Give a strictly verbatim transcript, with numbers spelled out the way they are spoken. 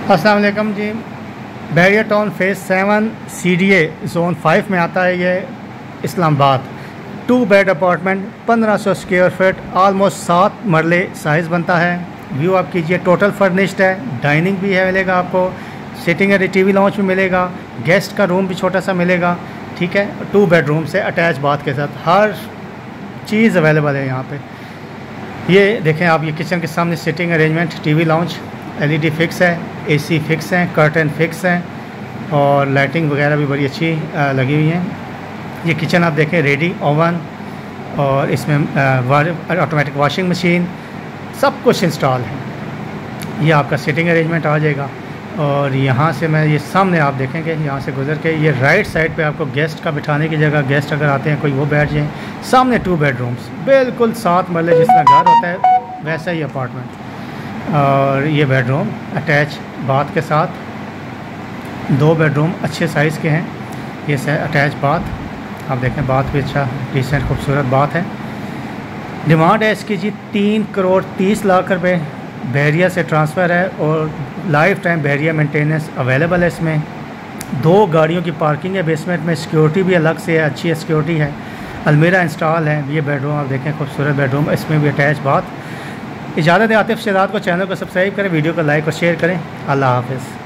अस्सलाम वालेकुम जी। Bahria town phase seven C D A zone five में आता है ये इस्लामाबाद। टू बेड अपार्टमेंट पंद्रह सौ स्क्वायर फीट, आलमोस्ट सात मरले साइज़ बनता है। व्यू आप कीजिए, टोटल फर्निश्ड है, डाइनिंग भी है मिलेगा आपको, सिटिंग एरिया, टीवी लाउंज भी मिलेगा, गेस्ट का रूम भी छोटा सा मिलेगा। ठीक है, टू बेडरूम से अटैच बाथ के साथ हर चीज़ अवेलेबल है यहाँ पे। ये देखें आप, ये किचन के सामने sitting arrangement, TV lounge, LED fix है, एसी फिक्स हैं, कर्टन फिक्स हैं और लाइटिंग वगैरह भी बड़ी अच्छी लगी हुई है। ये किचन आप देखें, रेडी ओवन और इसमें ऑटोमेटिक वाशिंग मशीन, सब कुछ इंस्टॉल है। ये आपका सिटिंग अरेंजमेंट आ जाएगा। और यहाँ से मैं ये सामने आप देखेंगे, यहाँ से गुजर के ये राइट साइड पे आपको गेस्ट का बिठाने की जगह, गेस्ट अगर आते हैं कोई वो बैठ जाएँ। सामने टू बेडरूम्स, बिल्कुल सात मरले जिस तरह घर होता है वैसा ही अपार्टमेंट। और ये बेडरूम अटैच बाथ के साथ, दो बेडरूम अच्छे साइज़ के हैं। ये से अटैच बाथ आप देखें, बाथ भी अच्छा डिसेंट खूबसूरत बाथ है। डिमांड है इसकी जी तीन करोड़ तीस लाख रुपए। बहरिया से ट्रांसफ़र है और lifetime Bahria maintenance available है। इसमें दो गाड़ियों की पार्किंग है बेसमेंट में, सिक्योरिटी भी अलग से है, अच्छी सिक्योरिटी है, अलमीरा इंस्टॉल है। ये बेडरूम आप देखें, खूबसूरत बेडरूम, इसमें भी अटैच बाथ। इजाज़त है, आतिफ शहजाद को चैनल को सब्सक्राइब करें, वीडियो को लाइक और शेयर करें। अल्लाह हाफ़िज़।